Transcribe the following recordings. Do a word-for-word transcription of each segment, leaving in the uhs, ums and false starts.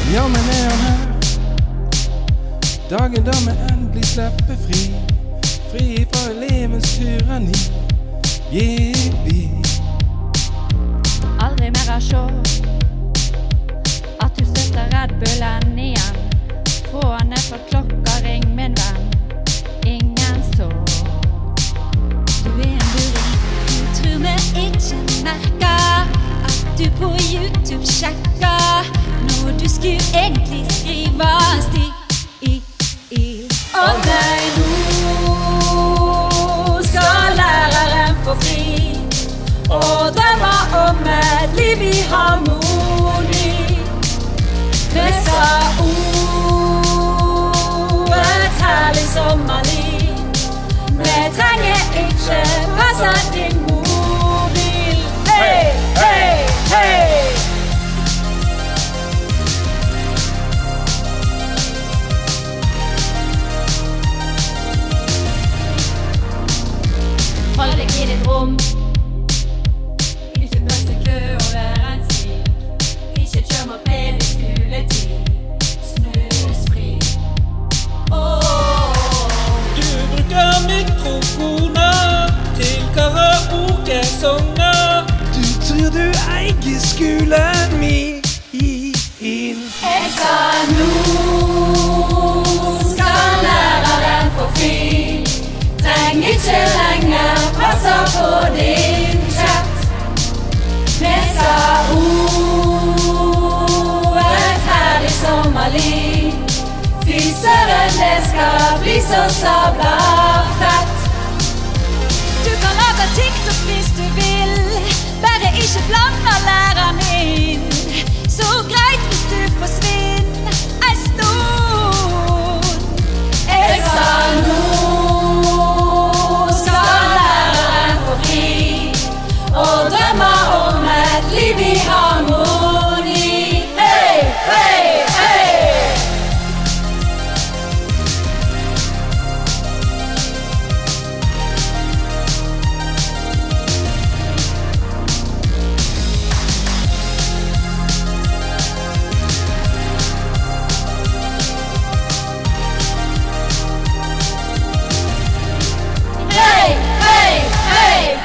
Ja, men er han her? Dagen da vi endelig slipper fri. Fri fra elevens tyranni. Jippi. Aldri mer å sjå at du støtter Red Bullen igjen. Få ned for klokka, ring min venn. Ingen så. Du er en luring. Du tror vi ikke merker at du på YouTube sjekker når du skulle egentlig skrive stil. Og nei, nå skal læreren få fri og drømme om et liv i harmoni. Med sa ord, et herlig sommerliv. Vi trenger ikke passe din mobil. Hei, hei, hei! Hold deg i ditt rom. Ikke bøsse kø og være en slik. Ikke kjør moped i skoletid. Snusfri. Oh. Du bruker mikrofoner til karaoke-sanger. Du tror du eier skolen min. Jeg sa nå skal læreren få fri. Trenger ikke lenger passe på din chat. Med sa ord, et herlig sommerliv. Fy søren, det skal bli så sabla fett. Du kan lage TikTok hvis du vil, bare ikke blande læreren inn. Så greit hvis du forsvinner en stund. Jeg sa nå og drømmer om et liv i harmoni. Hei, hei, hei! Hei, hei, hei!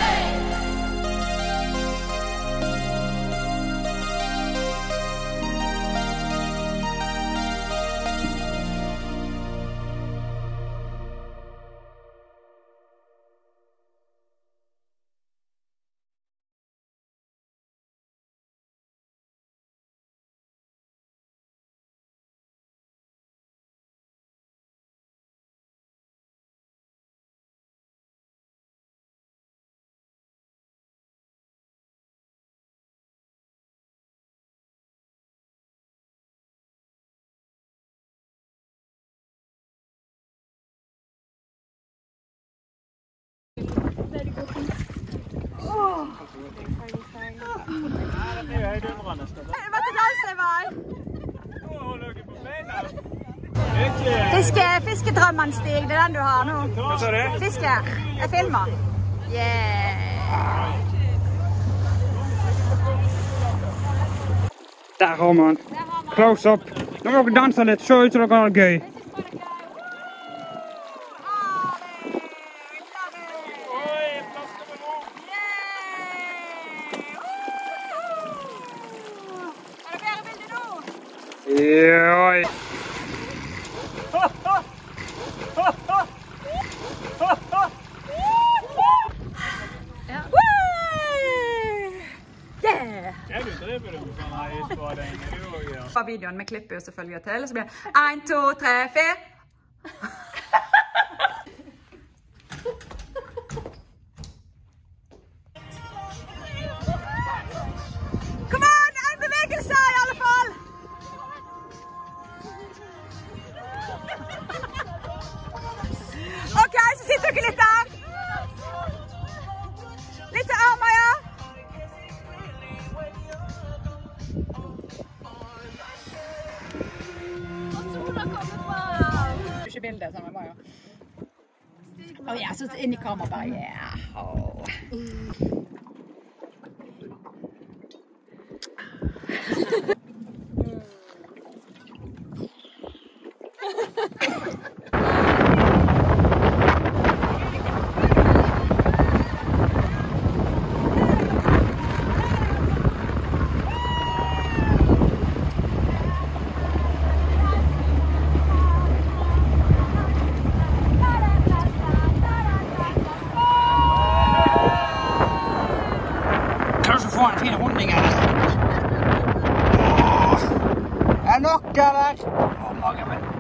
Fiske, fiskedrømmen Stig, det er den du har nå. Hva sa du? Fiske, jeg filmer. Yeah! Der har man. Close up. Nå må dere danse litt, se ut som dere har det gøy. Joi. Videoen med klipper jo selvfølgelig til, så blir det en, to, tre, fire. Kom an, en bevegelse i alle fall! Ok, så sitter dere litt der. Litt til armer, ja. Ikke bildet sammen med Maja. Åh, jeg synes inn i kamera bare, yeah. Oh. Hva der? Å, magen min.